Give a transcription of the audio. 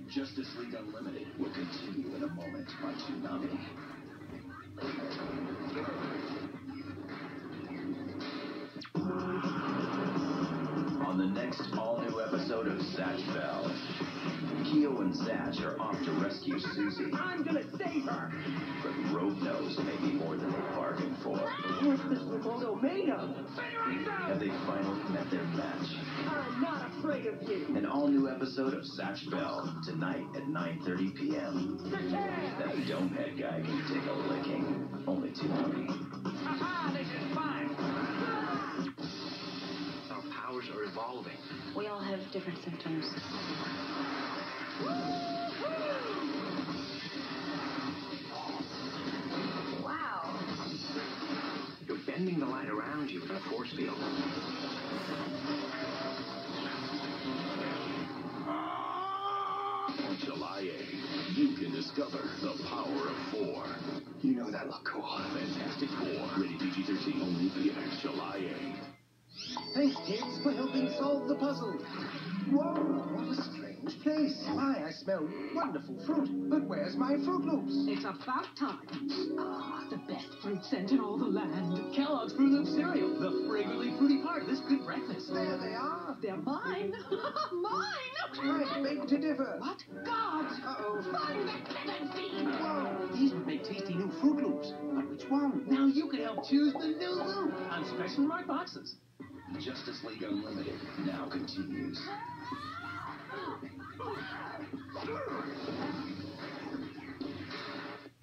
Justice League Unlimited will continue in a moment on Toonami. On the next all-new episode of Zatch Bell, Keo and Zatch are off to rescue Susie. I'm gonna save her! But Road Nose may be more than they bargained for. What's this remote made of? Have they finally met their match? I'm not afraid of you! An all-new episode of Zatch Bell, tonight at 9:30 p.m. That Domehead guy can take a licking. Only Toonami. Haha, this is fun! Our powers are evolving. We all have different symptoms. Wow. You're bending the light around you in a force field. On July 8th, you can discover the power of 4. You know that look cool. Fantastic 4. Rated PG-13. Only via July 8th. Thanks, kids, for helping solve the puzzle. Whoa, what a strange place. Why, I smell wonderful fruit, but where's my Fruit Loops? It's about time. Ah, the best fruit scent in all the land. Kellogg's Fruit Loop cereal, the fragrantly fruity part of this good breakfast. There they are. They're mine. Mine. I beg to differ. What? God. Uh-oh. Find the tendency. Whoa, these would make tasty new Fruit Loops. But which one? Now you can help choose the new loop on special marked boxes. Justice League Unlimited now continues.